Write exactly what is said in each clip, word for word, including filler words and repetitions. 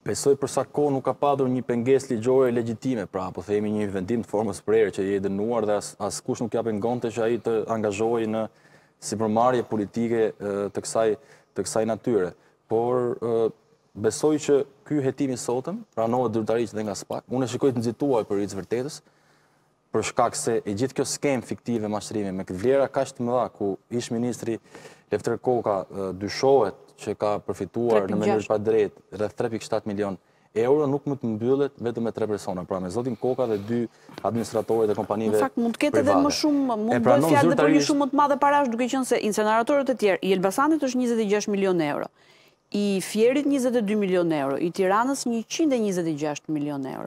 Besoj për sa kohë nuk ka padur një pengesë ligjore legjitime, pra po themi një vendim të formës prerë që i e dënuar dhe as, as kush nuk japin gonte që ai të angazhohej në sipërmarrje politike të kësaj të kësaj natyre. Por besoj që ky hetim i sotëm pranohet zyrtarisht dhe nga SPAK. Unë e shikoj të nxituar për i të vërtetës, për shkak se e gjithë kjo skem fiktive mashtrimi me këtë vlera kaq të mëdha ku ish ministri Lefter Koka dyshohet që ka përfituar në mënyrë pa drejtë rreth tre pikë shtat milion euro, nuk mund të mbyllet vetëm me tre persona, pra me zotin Koka dhe dy administratorët e kompanive private. Në fakt mund të ketë edhe më shumë, mund të bëhet fjalë për një shumë më të madhe parash, duke qenë se inceneratorët e tjerë, i Elbasanit është njëzet e gjashtë milion euro, i Fierit njëzet e dy milion euro, i Tiranës njëqind e njëzet e gjashtë milion euro.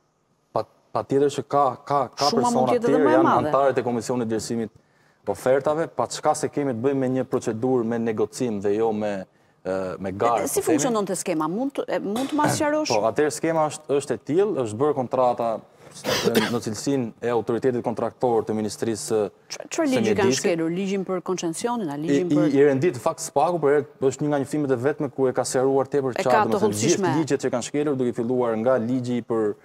Pa tjetër që ka, ka, ka persona të tjerë, janë antarët e Komisionit Vlerësimit Ofertave, pa çka se kemi të bëjmë me një procedurë me negocim dhe jo me, me garë. Si funksionon të skema? Mund të mas qarosh? Po, atëherë skema është, është e tillë, është bërë kontrata në cilësinë e autoritetit kontraktor të Ministrisë së Mjedisë. Çfarë ligji kanë shkelur? Ligjin për koncesionin, a ligjin për... I rendit fakt SPAK-u, për herë është një nga njoftimet e vetme ku e ka sqaruar tepër qartë, domethënë gjithë ligjet që kanë shkelur, duke filluar nga ligji për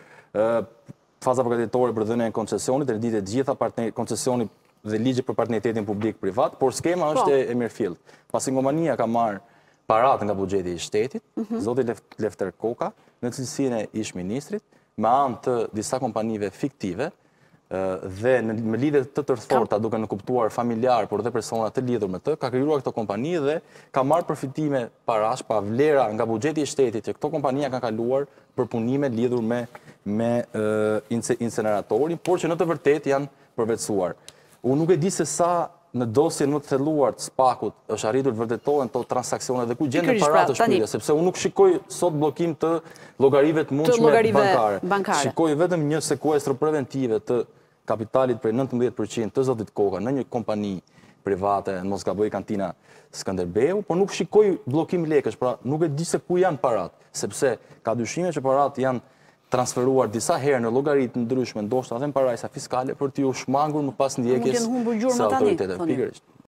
faza përgatitore për dhënien e koncesionit, renditet gjitha koncesionit dhe ligji për partneritetin publik-privat, por skema është e mirëfillt. Pasi kompania ka marrë parat nga buxheti i shtetit, zoti Lefter Koka, në cilësinë e ish ministrit, me anë të disa kompanive fiktive dhe me lidhje të tërforta duke në kuptuar familjar, por dhe persona të lidhur me të, ka krijuar këto kompani dhe ka marrë përfitime parash, pa vlera nga buxheti i shtetit që këto kompania kanë kaluar për punime lidhur me me inceneratorin, por që në të vërtetë janë përvetësuar. Unë nuk e di se sa në dosjen më të thelluar të SPAK-ut është arritur të vërtetohen to transakcione dhe ku gjenden paratë shpyrja, sepse unë nuk shikoj sot bllokim të llogarive të mundshme bankare. Shikoj vetëm një sekuestër preventive të kapitalit për nëntëmbëdhjetë përqind të zotit Koka në një kompani private, në mos gaboj Kantina Skënderbeu, por nuk shikoj bllokim lekësh, pra nuk e di se ku janë paratë, sepse ka dyshime që paratë janë transferuar disa herë në llogaritë ndryshme, ndoshta edhe në parajsa fiskale për t'u shmangur më pas ndjekjes së autoritetit.